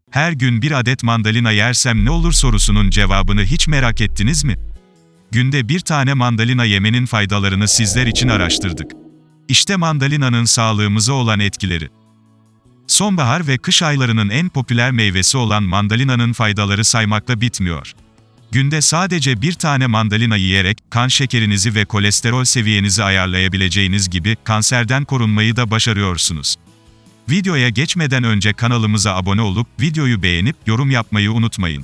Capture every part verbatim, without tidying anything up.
Her gün bir adet mandalina yersem ne olur sorusunun cevabını hiç merak ettiniz mi? Günde bir tane mandalina yemenin faydalarını sizler için araştırdık. İşte mandalinanın sağlığımıza olan etkileri. Sonbahar ve kış aylarının en popüler meyvesi olan mandalinanın faydaları saymakla bitmiyor. Günde sadece bir tane mandalina yiyerek, kan şekerinizi ve kolesterol seviyenizi ayarlayabileceğiniz gibi, kanserden korunmayı da başarıyorsunuz. Videoya geçmeden önce kanalımıza abone olup, videoyu beğenip, yorum yapmayı unutmayın.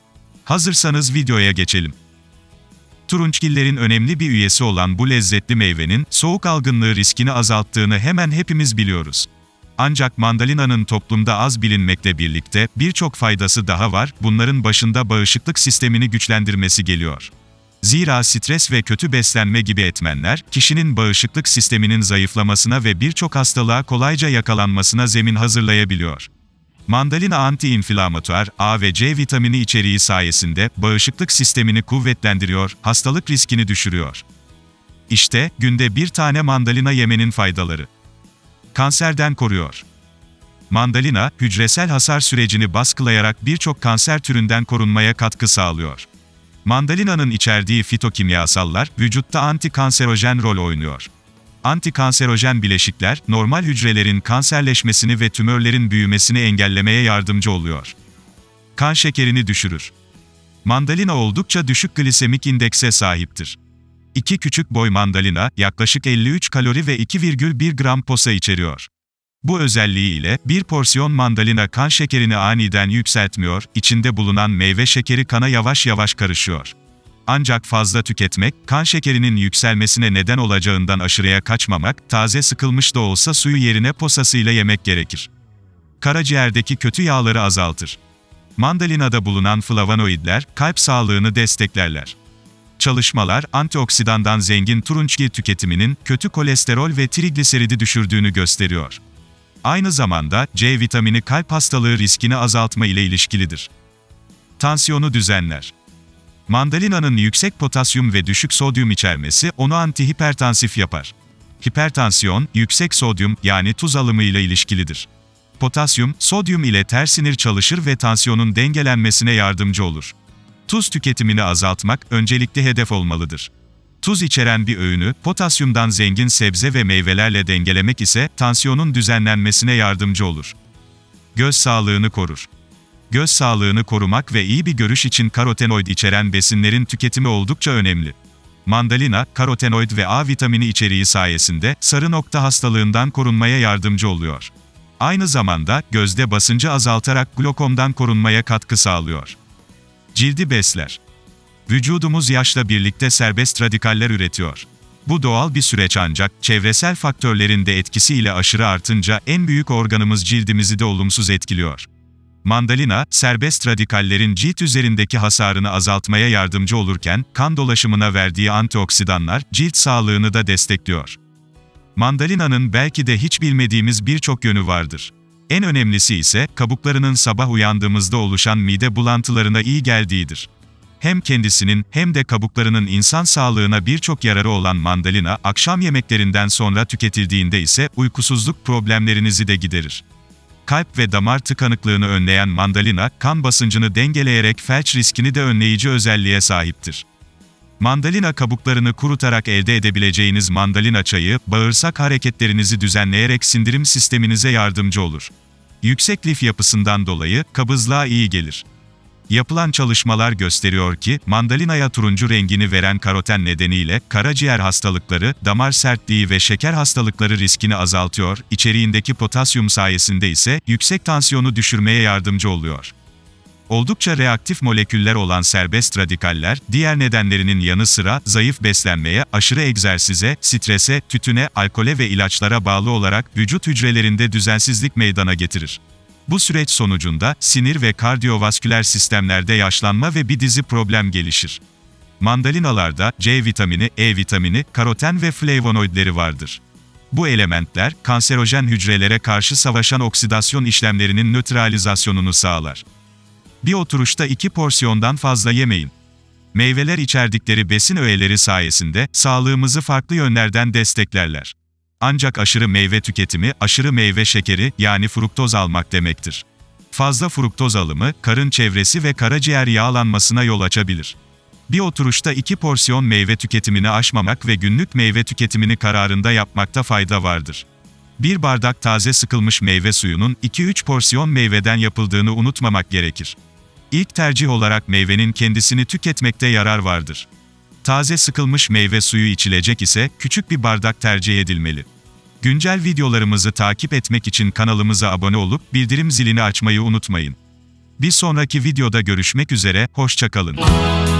Hazırsanız videoya geçelim. Turunçgillerin önemli bir üyesi olan bu lezzetli meyvenin, soğuk algınlığı riskini azalttığını hemen hepimiz biliyoruz. Ancak mandalinanın toplumda az bilinmekle birlikte, birçok faydası daha var, bunların başında bağışıklık sistemini güçlendirmesi geliyor. Zira stres ve kötü beslenme gibi etmenler, kişinin bağışıklık sisteminin zayıflamasına ve birçok hastalığa kolayca yakalanmasına zemin hazırlayabiliyor. Mandalina anti-inflamatuar, A ve C vitamini içeriği sayesinde, bağışıklık sistemini kuvvetlendiriyor, hastalık riskini düşürüyor. İşte, günde bir tane mandalina yemenin faydaları. Kanserden koruyor. Mandalina, hücresel hasar sürecini baskılayarak birçok kanser türünden korunmaya katkı sağlıyor. Mandalinanın içerdiği fitokimyasallar, vücutta antikanserojen rol oynuyor. Antikanserojen bileşikler, normal hücrelerin kanserleşmesini ve tümörlerin büyümesini engellemeye yardımcı oluyor. Kan şekerini düşürür. Mandalina oldukça düşük glisemik indekse sahiptir. İki küçük boy mandalina, yaklaşık elli üç kalori ve iki virgül bir gram posa içeriyor. Bu özelliği ile, bir porsiyon mandalina kan şekerini aniden yükseltmiyor, içinde bulunan meyve şekeri kana yavaş yavaş karışıyor. Ancak fazla tüketmek, kan şekerinin yükselmesine neden olacağından aşırıya kaçmamak, taze sıkılmış da olsa suyu yerine posasıyla yemek gerekir. Karaciğerdeki kötü yağları azaltır. Mandalinada bulunan flavonoidler, kalp sağlığını desteklerler. Çalışmalar, antioksidandan zengin turunçgil tüketiminin, kötü kolesterol ve trigliseridi düşürdüğünü gösteriyor. Aynı zamanda, C vitamini kalp hastalığı riskini azaltma ile ilişkilidir. Tansiyonu düzenler. Mandalinanın yüksek potasyum ve düşük sodyum içermesi, onu antihipertansif yapar. Hipertansiyon, yüksek sodyum, yani tuz alımı ile ilişkilidir. Potasyum, sodyum ile ters sinir çalışır ve tansiyonun dengelenmesine yardımcı olur. Tuz tüketimini azaltmak, öncelikli hedef olmalıdır. Tuz içeren bir öğünü, potasyumdan zengin sebze ve meyvelerle dengelemek ise, tansiyonun düzenlenmesine yardımcı olur. Göz sağlığını korur. Göz sağlığını korumak ve iyi bir görüş için karotenoid içeren besinlerin tüketimi oldukça önemli. Mandalina, karotenoid ve A vitamini içeriği sayesinde, sarı nokta hastalığından korunmaya yardımcı oluyor. Aynı zamanda, gözde basıncı azaltarak glokomdan korunmaya katkı sağlıyor. Cildi besler. Vücudumuz yaşla birlikte serbest radikaller üretiyor. Bu doğal bir süreç ancak, çevresel faktörlerin de etkisiyle aşırı artınca, en büyük organımız cildimizi de olumsuz etkiliyor. Mandalina, serbest radikallerin cilt üzerindeki hasarını azaltmaya yardımcı olurken, kan dolaşımına verdiği antioksidanlar, cilt sağlığını da destekliyor. Mandalinanın belki de hiç bilmediğimiz birçok yönü vardır. En önemlisi ise, kabuklarının sabah uyandığımızda oluşan mide bulantılarına iyi geldiğidir. Hem kendisinin, hem de kabuklarının insan sağlığına birçok yararı olan mandalina, akşam yemeklerinden sonra tüketildiğinde ise, uykusuzluk problemlerinizi de giderir. Kalp ve damar tıkanıklığını önleyen mandalina, kan basıncını dengeleyerek felç riskini de önleyici özelliğe sahiptir. Mandalina kabuklarını kurutarak elde edebileceğiniz mandalina çayı, bağırsak hareketlerinizi düzenleyerek sindirim sisteminize yardımcı olur. Yüksek lif yapısından dolayı, kabızlığa iyi gelir. Yapılan çalışmalar gösteriyor ki, mandalinaya turuncu rengini veren karoten nedeniyle, karaciğer hastalıkları, damar sertliği ve şeker hastalıkları riskini azaltıyor, içeriğindeki potasyum sayesinde ise, yüksek tansiyonu düşürmeye yardımcı oluyor. Oldukça reaktif moleküller olan serbest radikaller, diğer nedenlerinin yanı sıra, zayıf beslenmeye, aşırı egzersize, strese, tütüne, alkole ve ilaçlara bağlı olarak, vücut hücrelerinde düzensizlik meydana getirir. Bu süreç sonucunda, sinir ve kardiyovasküler sistemlerde yaşlanma ve bir dizi problem gelişir. Mandalinalarda, C vitamini, E vitamini, karoten ve flavonoidleri vardır. Bu elementler, kanserojen hücrelere karşı savaşan oksidasyon işlemlerinin nötralizasyonunu sağlar. Bir oturuşta iki porsiyondan fazla yemeyin. Meyveler içerdikleri besin öğeleri sayesinde, sağlığımızı farklı yönlerden desteklerler. Ancak aşırı meyve tüketimi, aşırı meyve şekeri, yani fruktoz almak demektir. Fazla fruktoz alımı, karın çevresi ve karaciğer yağlanmasına yol açabilir. Bir oturuşta iki porsiyon meyve tüketimini aşmamak ve günlük meyve tüketimini kararında yapmakta fayda vardır. Bir bardak taze sıkılmış meyve suyunun iki üç porsiyon meyveden yapıldığını unutmamak gerekir. İlk tercih olarak meyvenin kendisini tüketmekte yarar vardır. Taze sıkılmış meyve suyu içilecek ise küçük bir bardak tercih edilmeli. Güncel videolarımızı takip etmek için kanalımıza abone olup bildirim zilini açmayı unutmayın. Bir sonraki videoda görüşmek üzere, hoşça kalın.